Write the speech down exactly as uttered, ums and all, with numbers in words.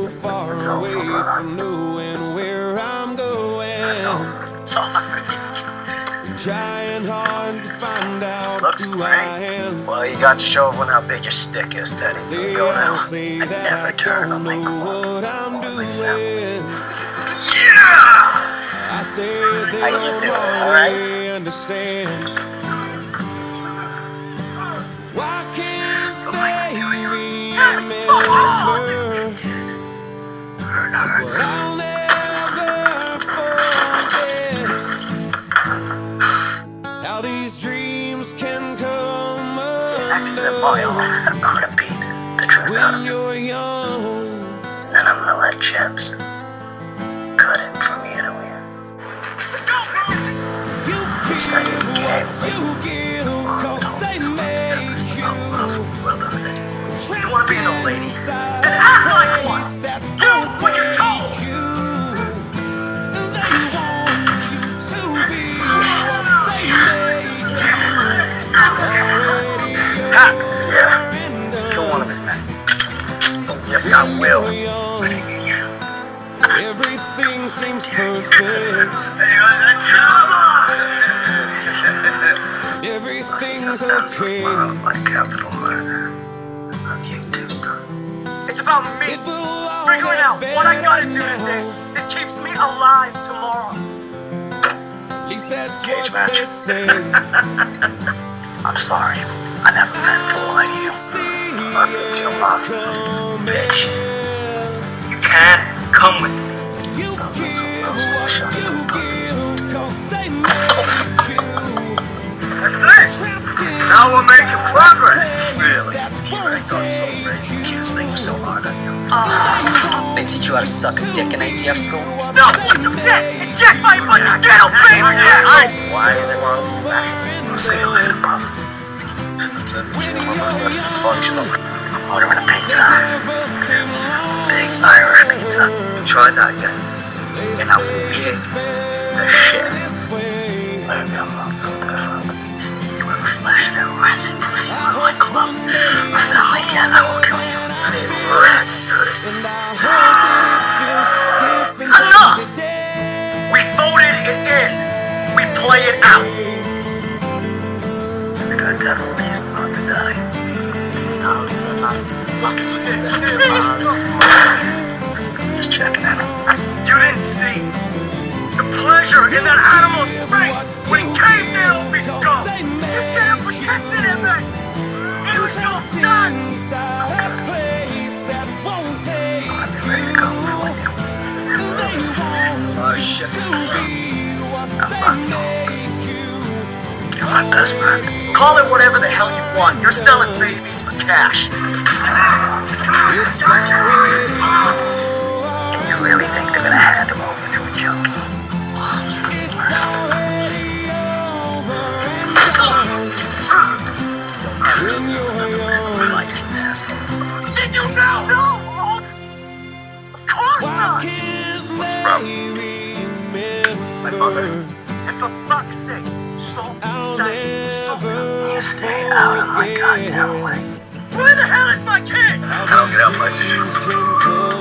so far It's over, away brother. from knowing where I'm going. It's over. It's over. Trying hard to find out Looks who great. I am. Well, you got to show everyone how big your stick is, Teddy. They Go all now. say I that never I turn don't on my know club what I'm or my family. doing. Yeah! I say they How you don't doing, really alright? understand. Why can't Don't mind they doing remember it. Dude. Hurt, hurt. what I'll never forget? How these dreams can come Accident miles. I'm gonna beat the truth out of when him. you're young. And then I'm gonna let Chips cut it from ear to ear. At least I didn't get it. Oh, it holds this one together. It's about love. Well done, Eddie. You wanna be an old lady? Then act like one! Do what you're told! Ha! Yeah. Kill one of his men. Yes, I will. Everything seems perfect. Everything's okay. My capital murder of you two, son. It's about me. Figuring out what I gotta do today that keeps me alive tomorrow. At least that's Cage what match. they say. I'm sorry. I never meant to lie to you. I picked your mom, bitch. You can't come with me. Sounds like someone else wants to shut up the puppies. That's it. Now we're making progress. Really? You really thought so crazy kids thing was so hard on you? Uh, they teach you how to suck a dick in A T F school? No, what you did? It's Jack by a bunch of ghetto babies, asshole! Why is it wrong to back? We'll see you later, brother. I'm ordering a pizza. Big Irish pizza. Try that again. And I will kick the shit. Maybe I'm not so different. You ever flash that rancid pussy out of my club or family again, I will kill you. Rancidous. Enough! We voted it in. We play it out. It's good to have a reason not to die. Just checking in. You didn't see the pleasure in that animal's face when he came down with his skull. You should have protected him then. He was your son. I'm ready to go before you. It's in Rose. Oh shit. I'm back home. You're my best friend. Call it whatever the hell you want. You're selling babies for cash. And you really think they're gonna hand him over to a junkie? Oh, I'm so sorry. You'll never see another man's life, asshole. Did you know? No! Of course not! What's the problem? My mother. And for fuck's sake, stop saying soccer. You stay out of my goddamn way. Where the hell is my kid? I don't get out much.